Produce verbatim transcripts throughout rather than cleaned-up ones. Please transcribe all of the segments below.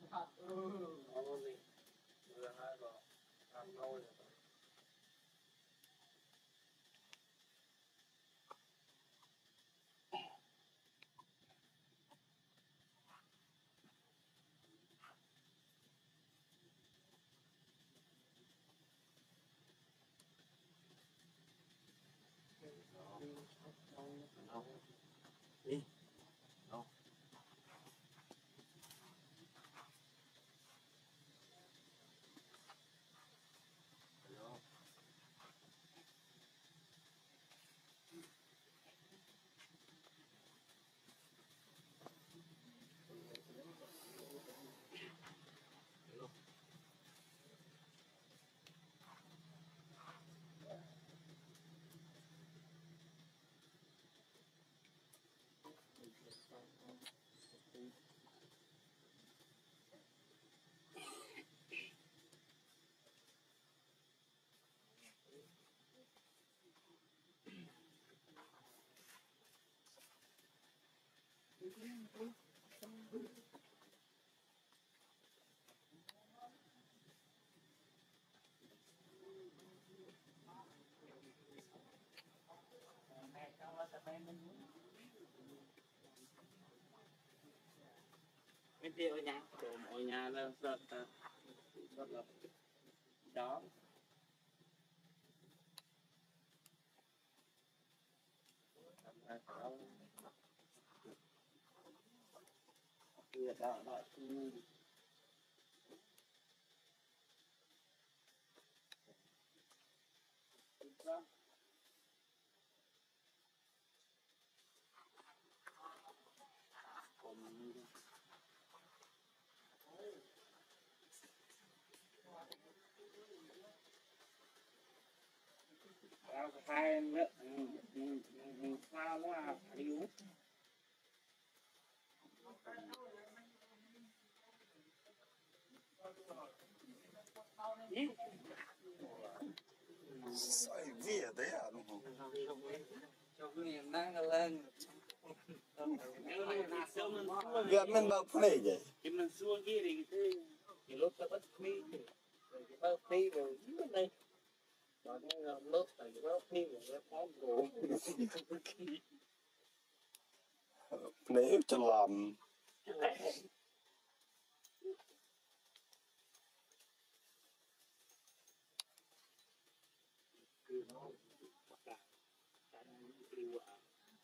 Ồ, gì? Vừa hai rồi. Ăn thôi rồi. Đâu? Đi. Đâu? Đâu? Đâu? Mấy tiêu ở nhà, đồ ở nhà là rất là rất là đó. Đó. Kia đó đó. Đó. Còn tao hai nữa, sao nó yếu. Sai via đấy à đúng không? Cho cái năng lên. Việc mình bao phê vậy. Thì mình xua kia thì thì lúc ta bắt mi thì bắt mi rồi dính đây. Đó là lớp tại vì bắt mi rồi nó phóng cổ. Nếu cho làm Cứ nó cả cả yêu à.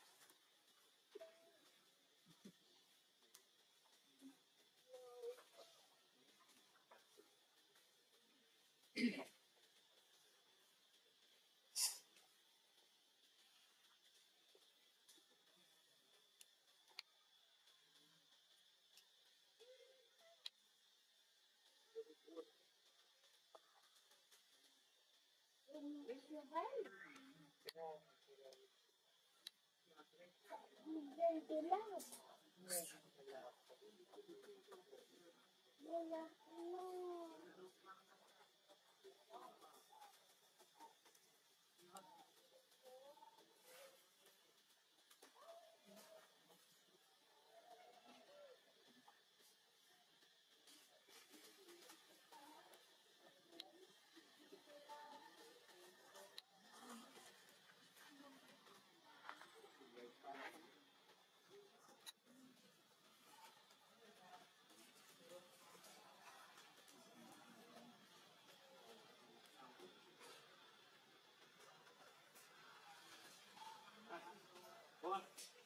Ủa?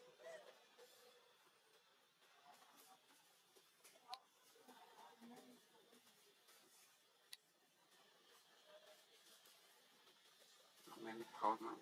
Mình khó mà.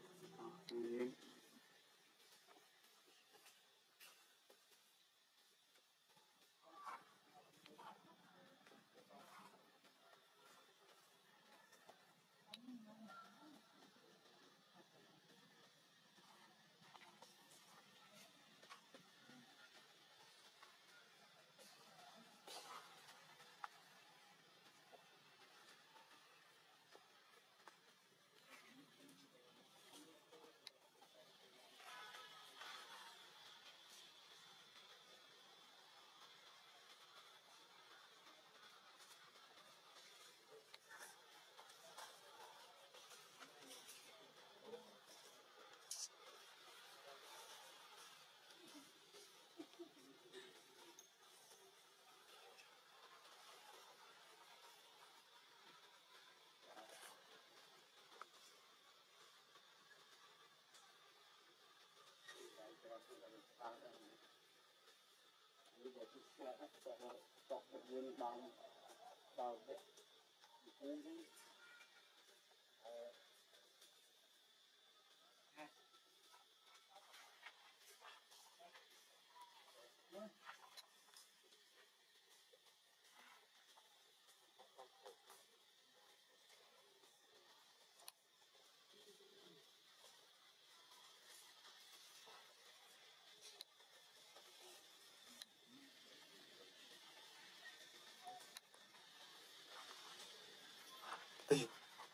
Chọn viên bằng vào đấy Thì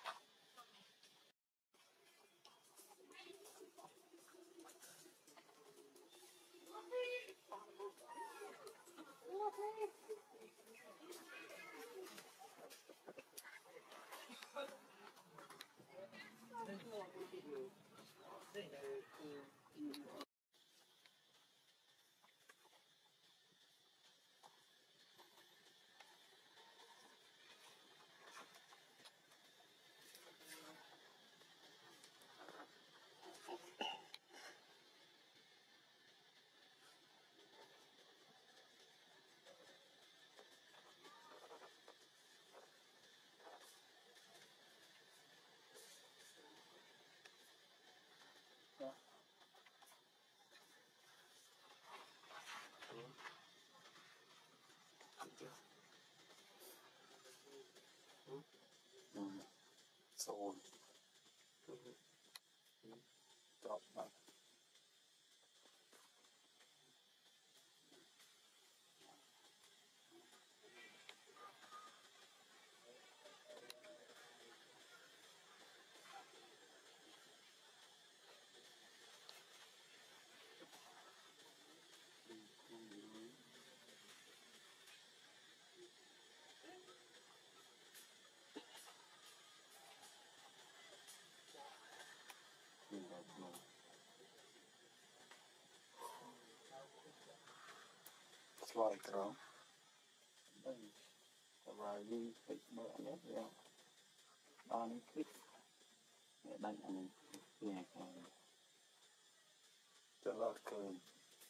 rồi chọn bạn xoay kéo và đi click mở nhất ra ba click để đánh anh nghe cái cho lọt cơn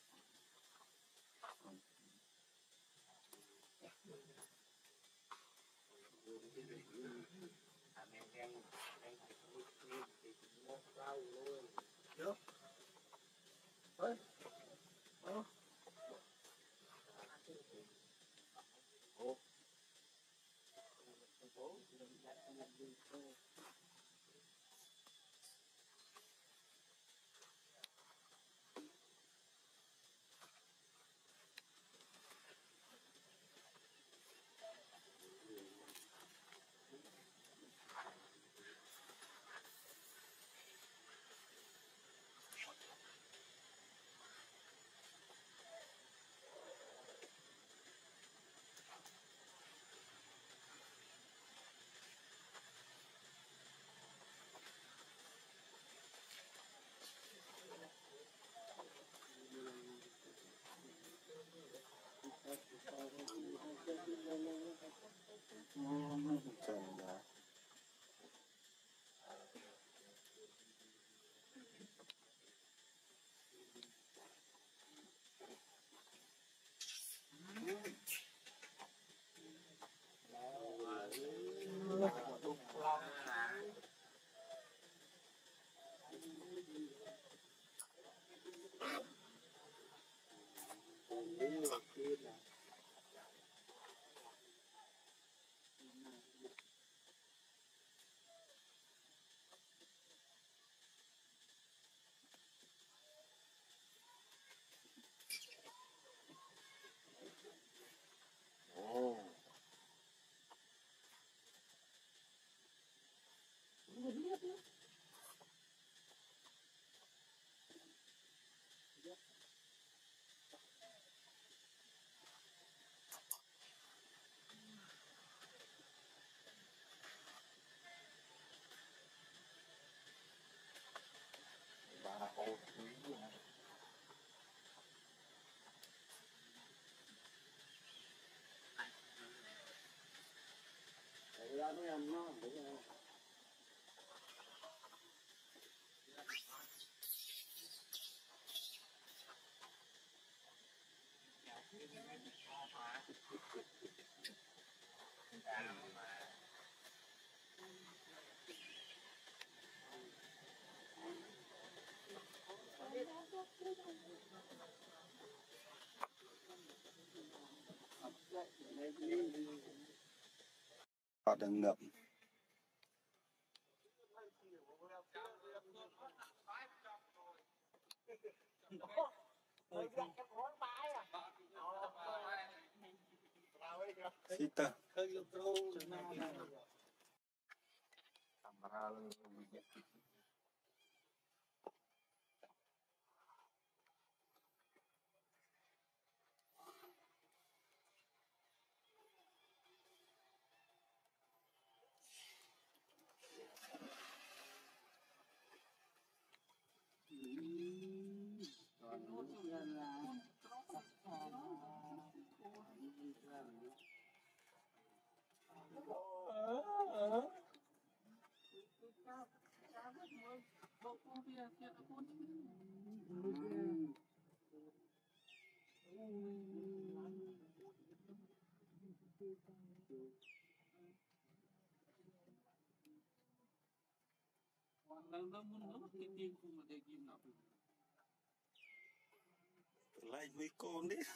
chân đá ba ô quý ra nó ăn nó Họ đang ngậm. Sita. Kamera lu. Lại với con đấy.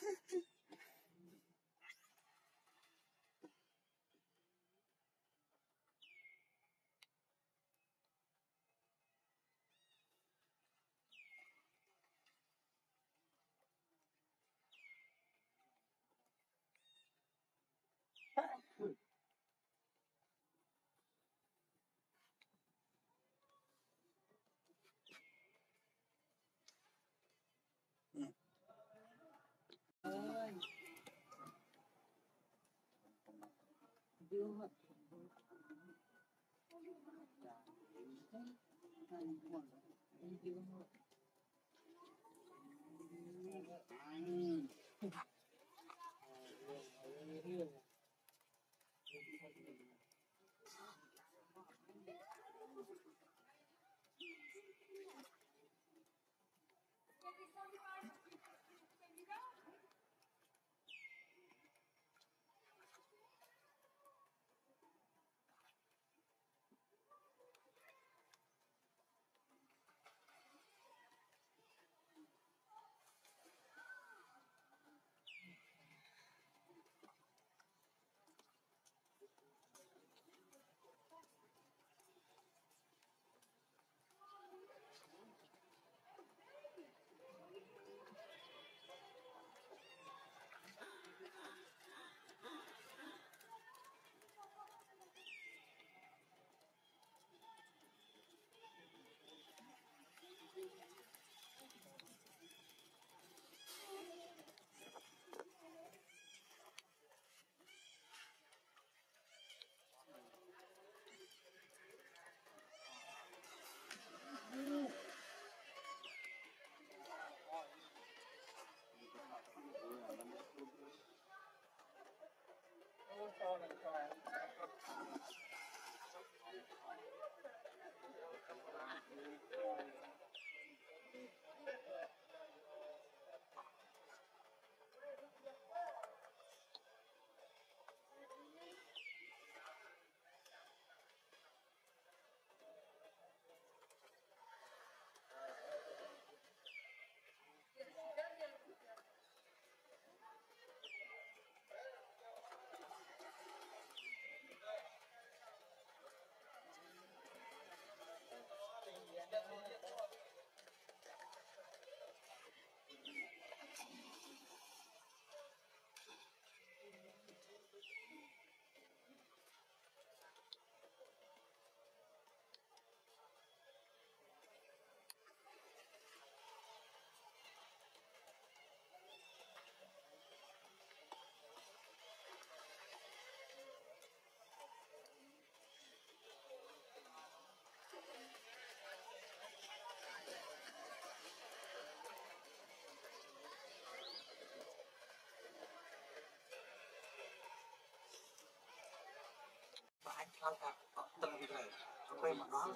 Anh lao cả tầng gì này quay mà nó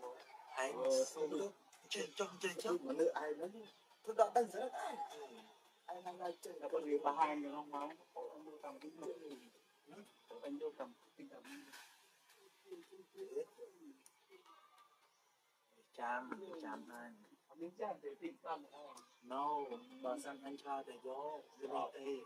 anh trên trong trên trước mà nữ ai nó tôi đã đang rất ai anh đang đang chơi là con người bà hai người không máu anh vô cầm cái anh vô cầm tinh thần chạm chạm anh đến chạm để tinh thần no bà sang anh cha để gió cái này tê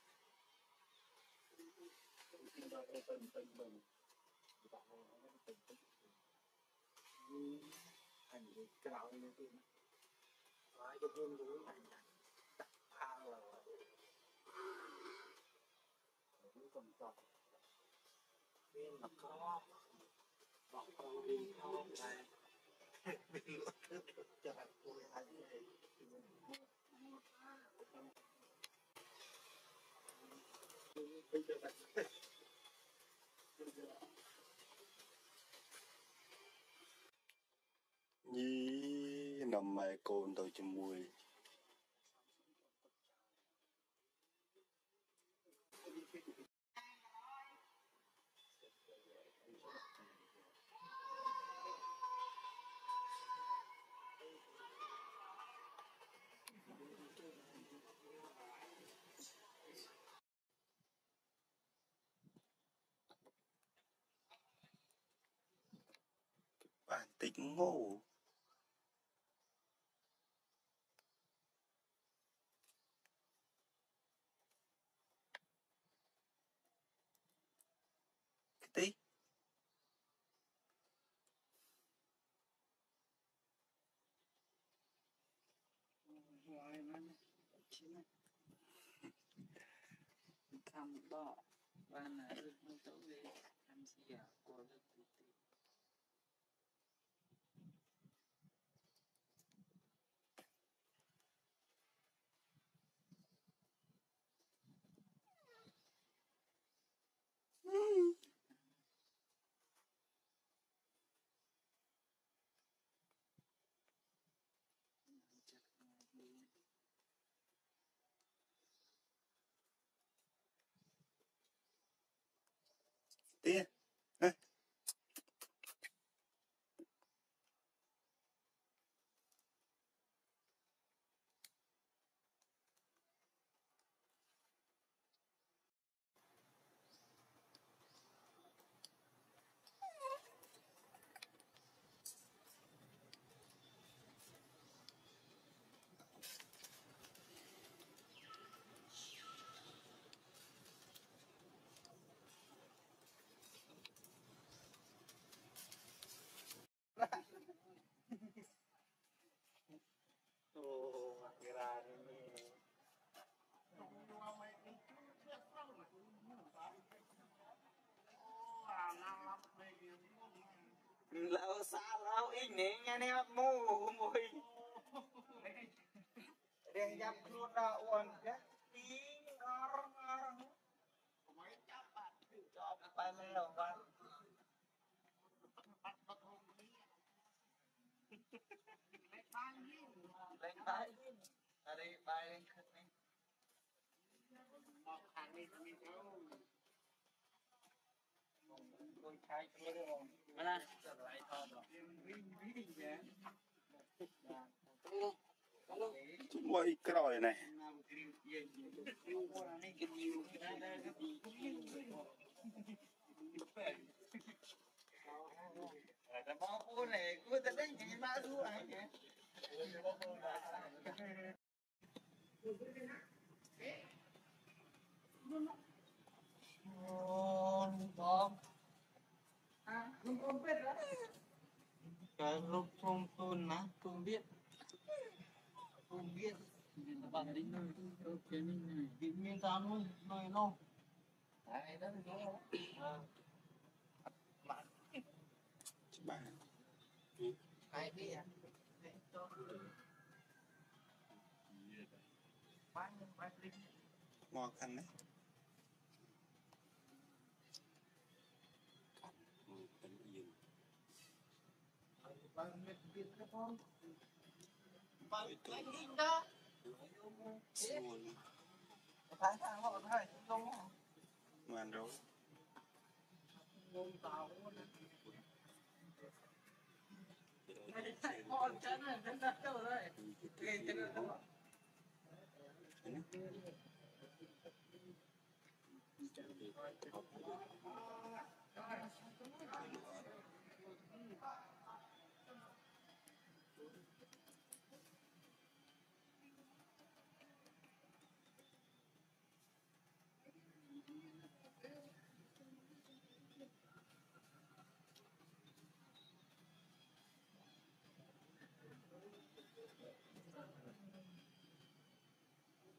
anh cái nào này tê nói cho thêm đúng anh à là cũng còn còn bên là có bọc con đi không này bị lửa cho anh tôi anh Nhí nằm mày cồn tôi cho mùi. Bạn tính ngô. Cái tí. Thăm đó ban là được nó tới về ăn gì à của được tí tí Tí. Ê. oh akhiran ini lâu xa lâu ít nè nghe nè mù mùi đèn dập luôn ra uốn cái tiếng ngor ngor mấy chắp bạn cho bay leo con lên bay ở đây bay lên khất này một hàng đi đi đâu tôi khai cái đó không mana lại thôi rồi Chúng mày còi này. Mau cô này cô ta đánh cái ba đứa này kìa. Ồ, bom. À, không có biết đó. Cái lúc không tuôn á, không biết. Không biết. Bạn đi nơi tôi cái này tự nhiên ta nuôi nuôi nó. Đấy đó là nó. Bạn Chứ bà. ai đi à? Bán bán đi. Ngọt khăn đấy. Ừ, tính yên. Bán mệt biết cái con. Bán cái gì đó. Xuân. Thái thang họ thôi, không không. Ngoan rồi. Ngôn tàu luôn. Họ chân là chân đất đâu rồi. Cái chân đất đâu.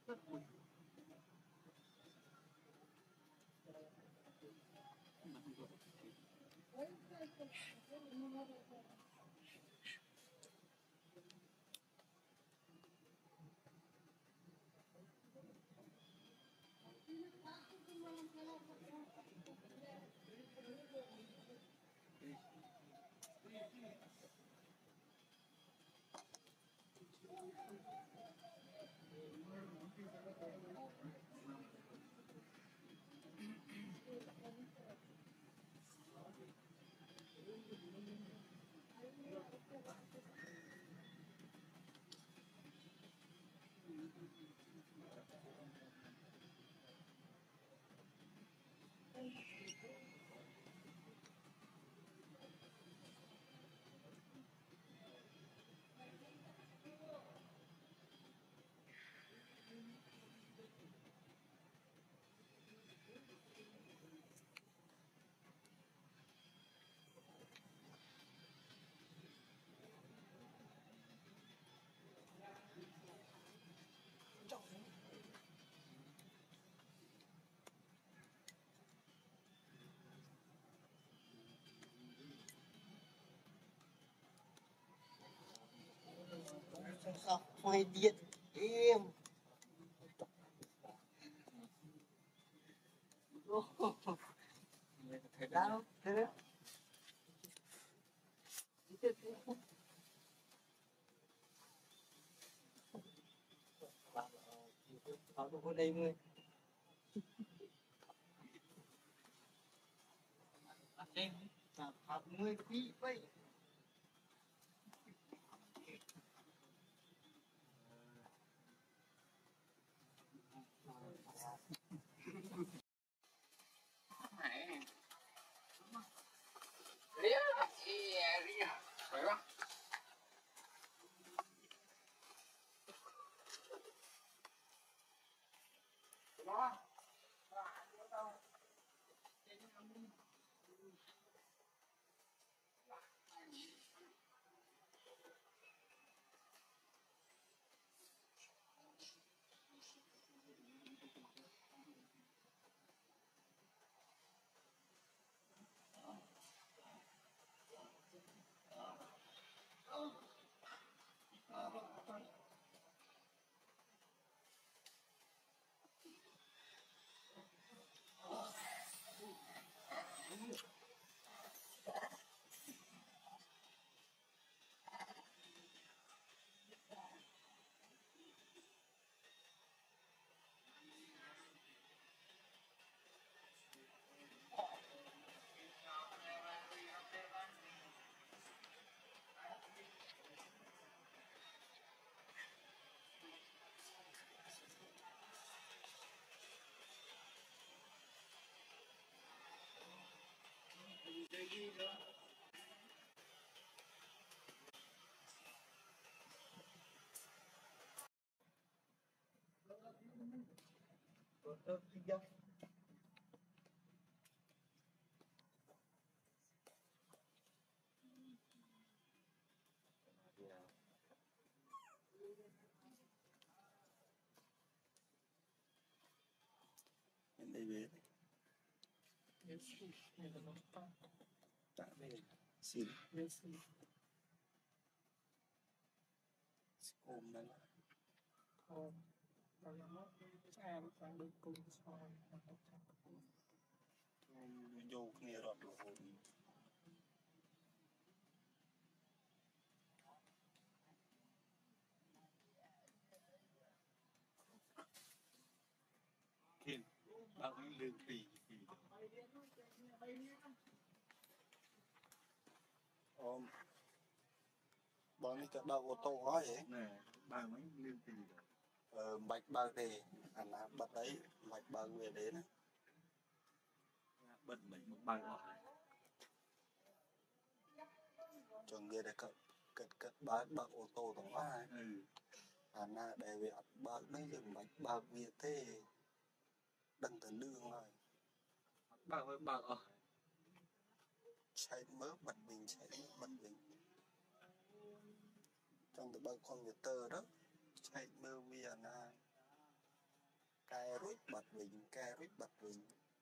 Ngoài điện em thấy đau thế đấy vào trong đây người em học người phí vậy tôi đi đâu bên đây về tạ đây xin ôm đây ôm rồi nó xa nó phải được cùng soi vô kia rồi đồ Kim bao nhiêu lương tùy ôm bọn này cả bao ô tô quá vậy nè bao mấy lương tùy ờ, bạch bao thì anh à, bật đấy bạch bao về đến bên mình một bao rồi cho người để cất cất cất bao bao ô tô tổng quá ừ anh à để về bao mấy dừng bạch bao việt thế đăng tờ lương rồi bao với bao ở chạy mớ bật mình chạy mớ bật mình trong tờ bao con người tơ đó chạy mơ vi à cài rút bật mình cài rút bật mình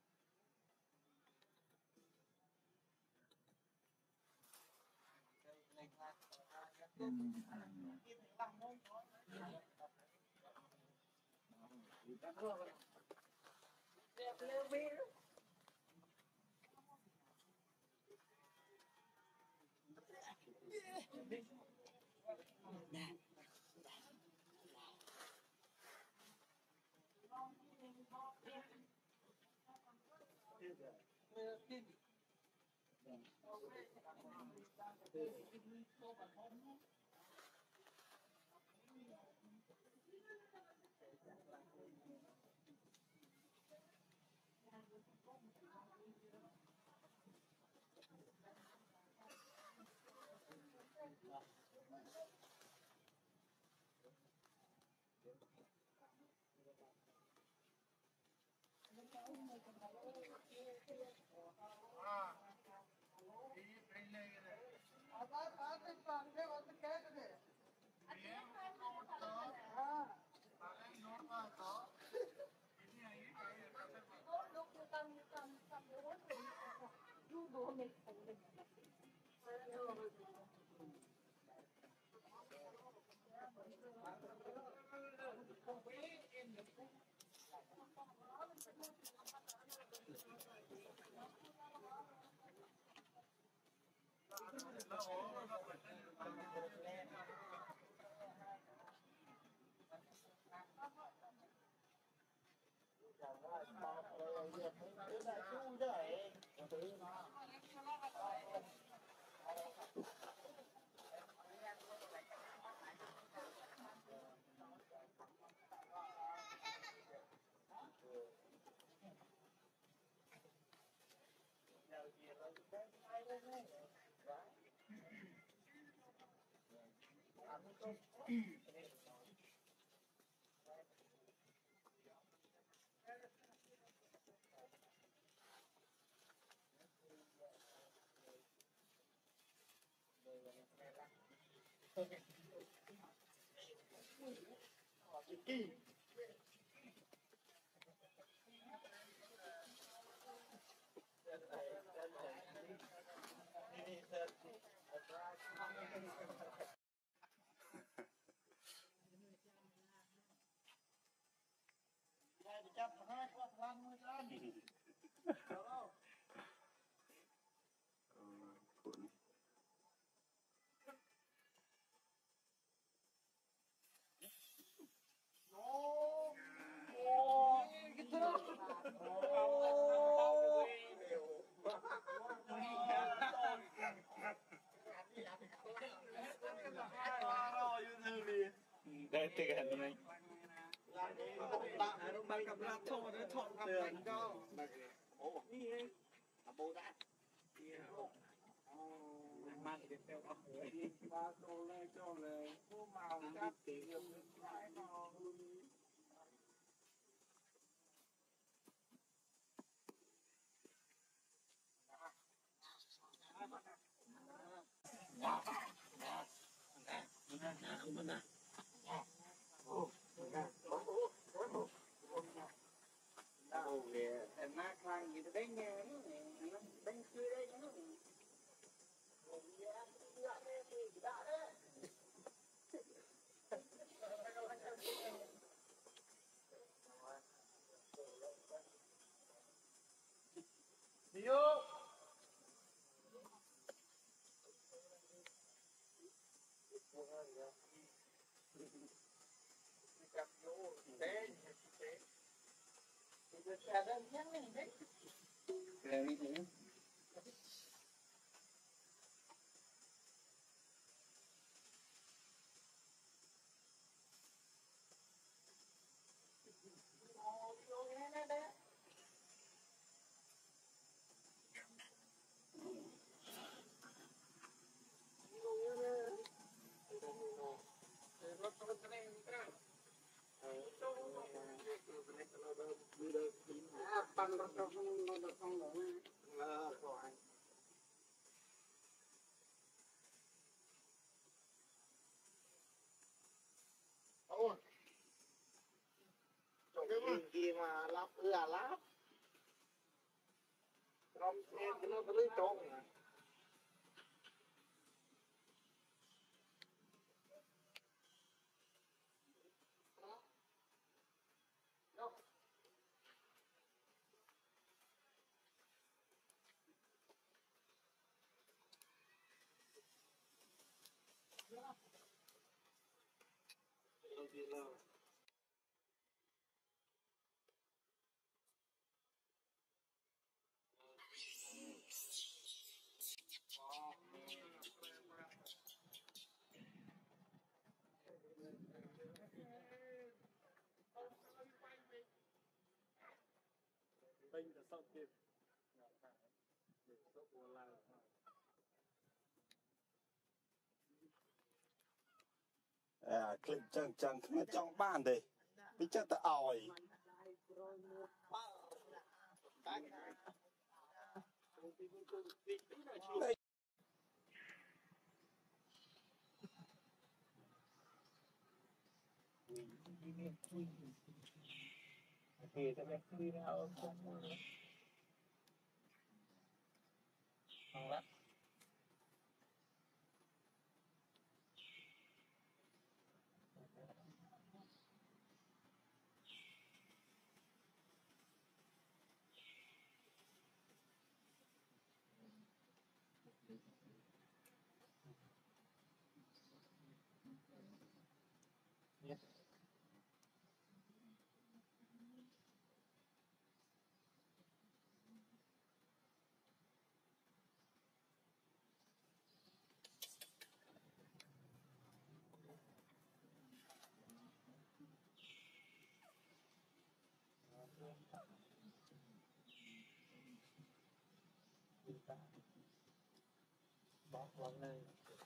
đây thì cái này bạn gặp là thọ nó thọ gặp cảnh cho bố đã mang cái theo đó ba tô lên cho là mua màu chắc tiền phải nó em nát khang gì đấy nghe nó đánh chơi đấy nó Dio cặp vô thế thế thì sẽ đơn nhắc lên đấy cái này nữa pan nó không nó không kia mà lắp ư à lắp trong xe nó có lấy trộn à Bên là sau kia à clip chẳng chẳng không trong ban đây bây giờ ta ỏi thì ta mới đi ra ở trong không lắm yes. Bỏ vào đây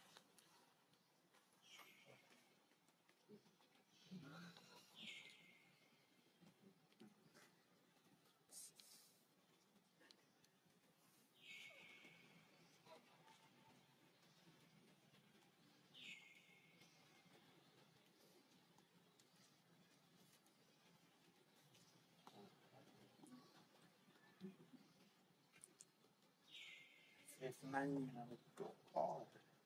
It's nine oh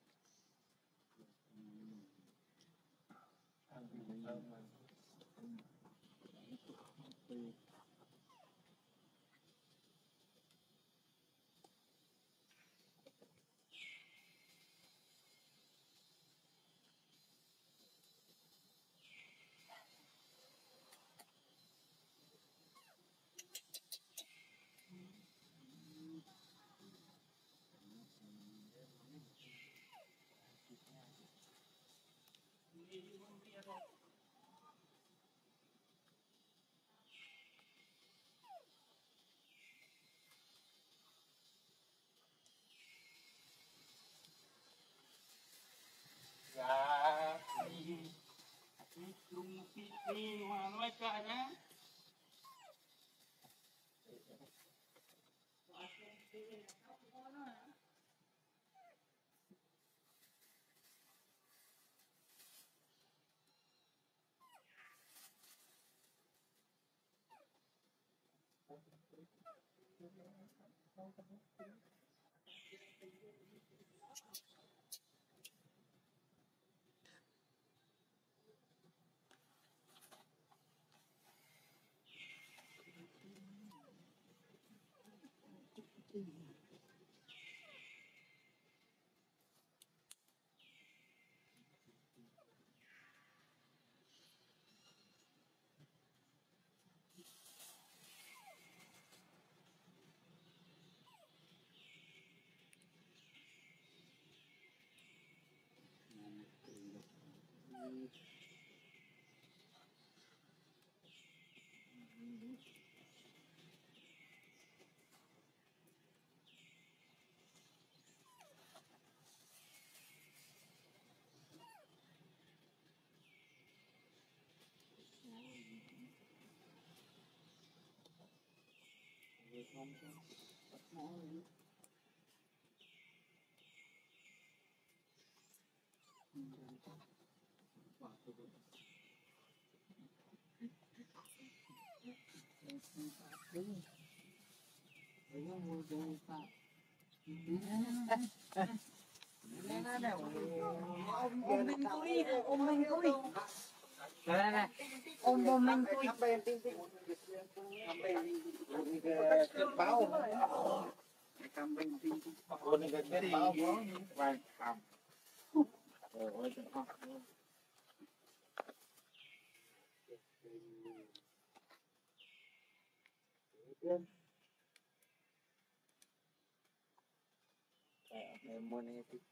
dạ chung đi mà nói cả nhá Ôm mình tôi, ôm mình tôi. Này này, ôm ôm mình tôi. Báo. Cầm mình thì con này cái báo có vài cầm. Rồi không. Lên. Em muốn này thì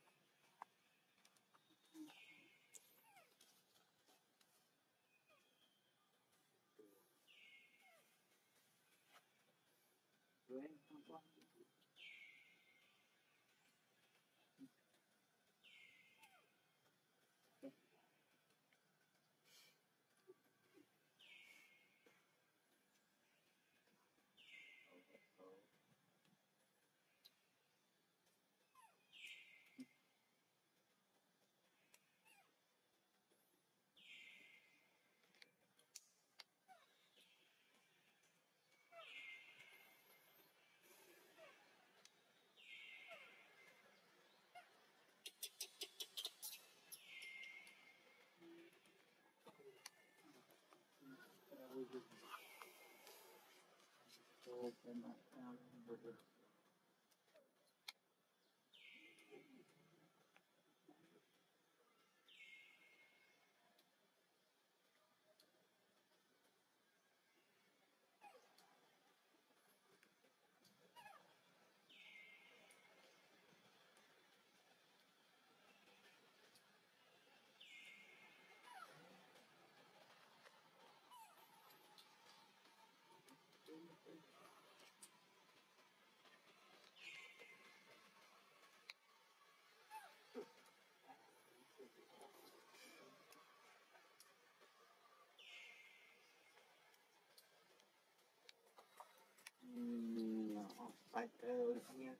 phải kêu nha.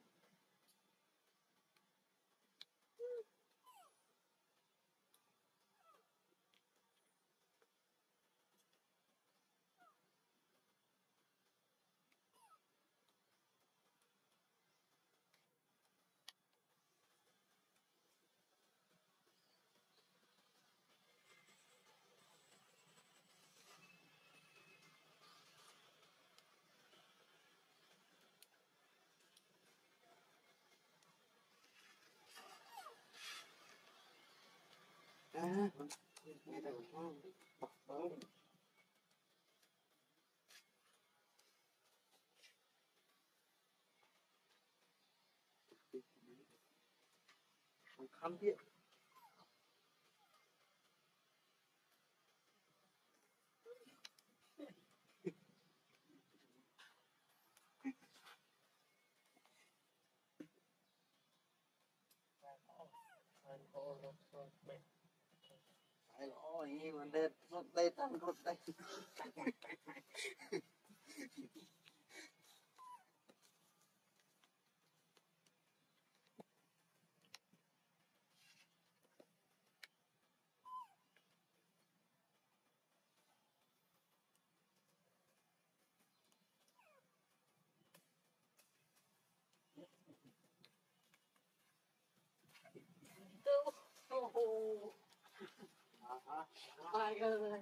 À, nghe đầu không? Bật tới. Không biết. Phải lỗ gì mà đây rút đây tăng rút đây. Ai ơi.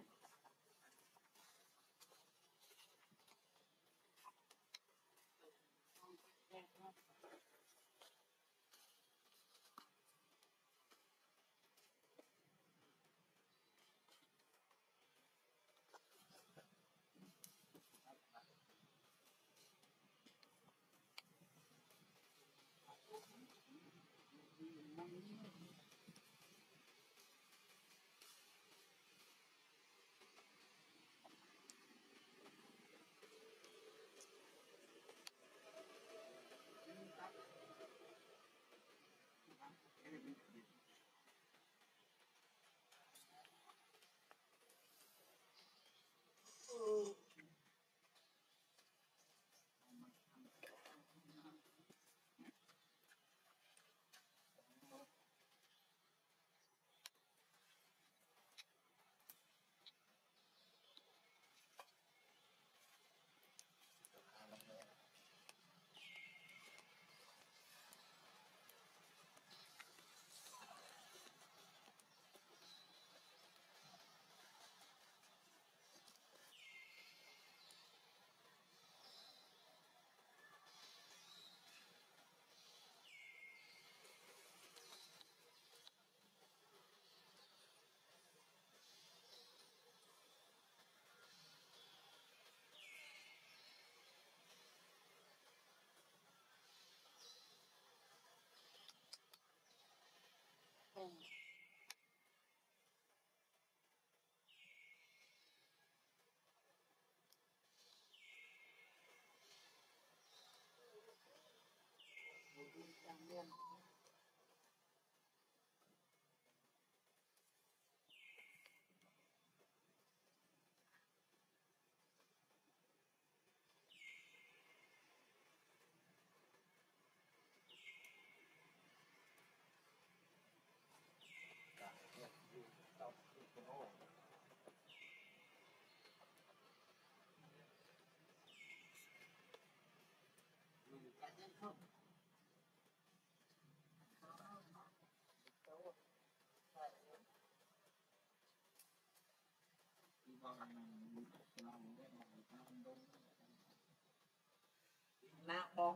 nát bóng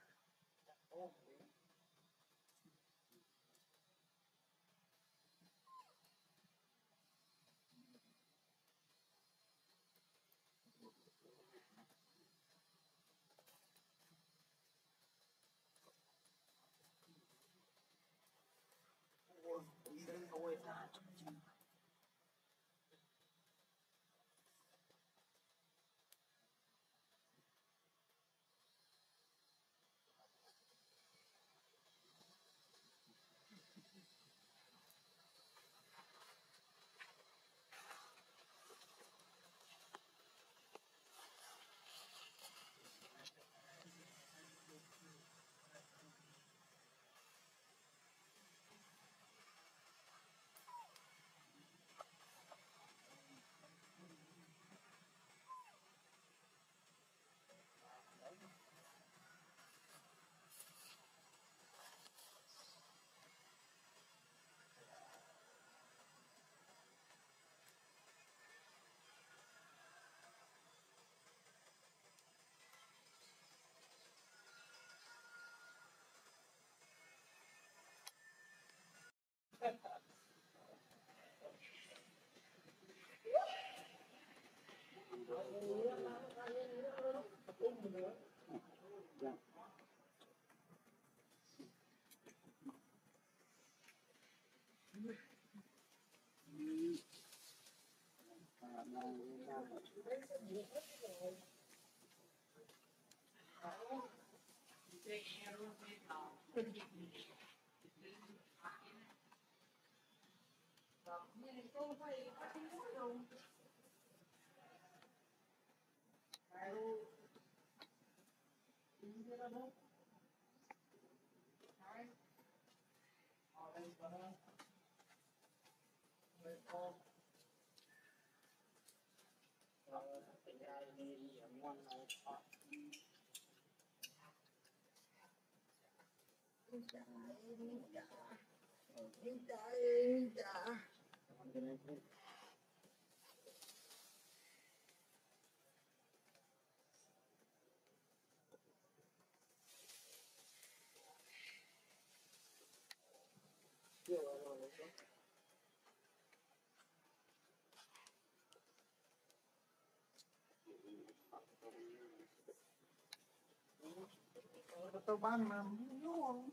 ôi ra tôi bán mà đúng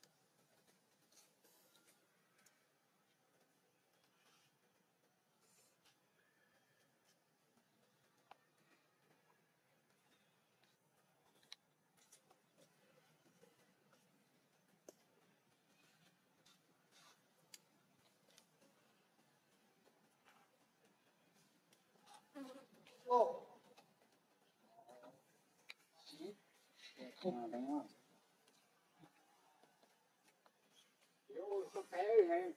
Ồ. Đúng rồi. Ôi, có té này.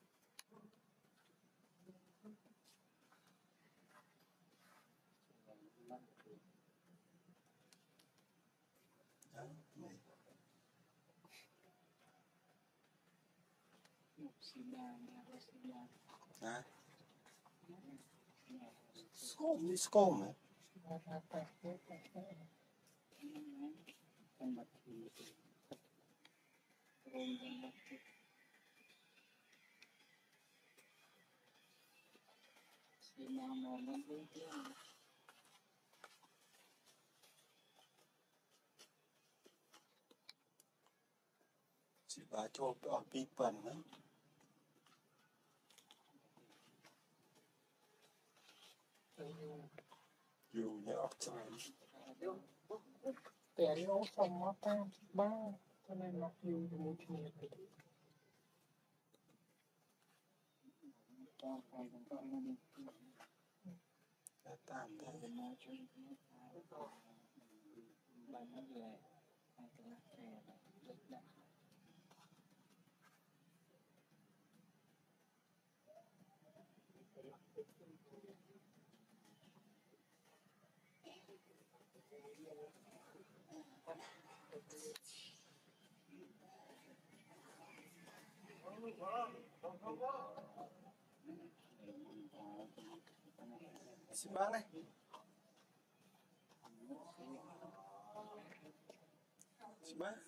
Hả? Skål, đi skål mà. Chị bà cho ở pi phần đó. dù như ốc trời แต่อันนี้เขาส่งมาตามบ้านทำไมมาอยู่ในมือถือตามไปผมก็ไม่ได้ đã tạm thế bạn nó về hai cái lá chè này lịch đặt xin bác này xin bác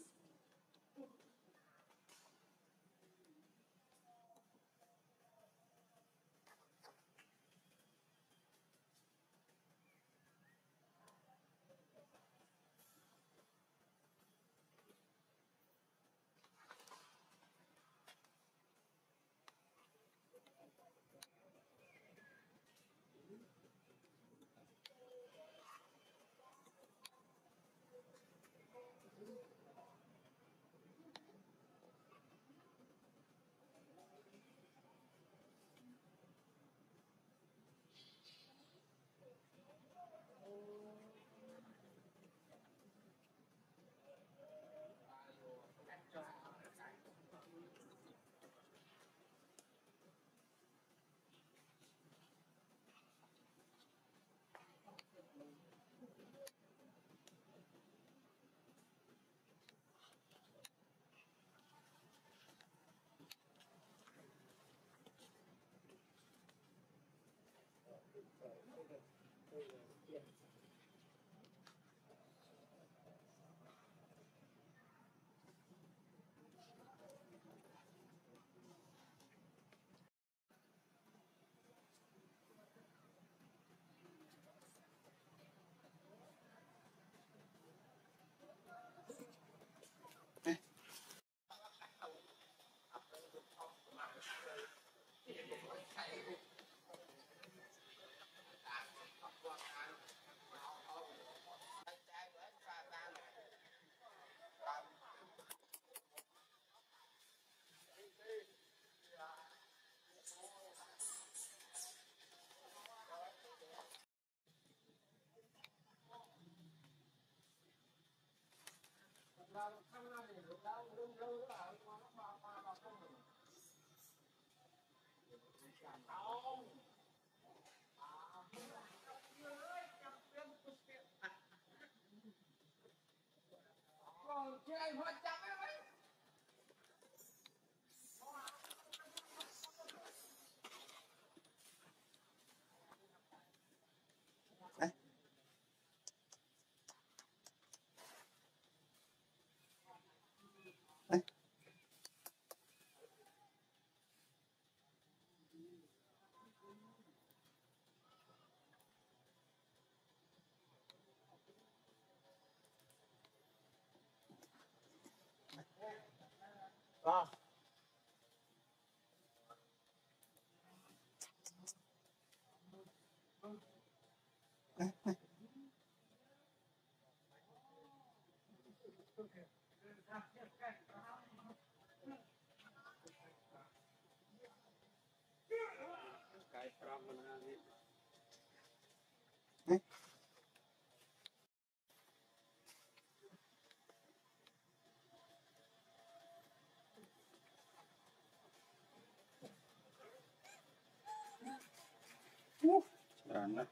đấy đấy à đấy đấy cái from mình đấy Trời nó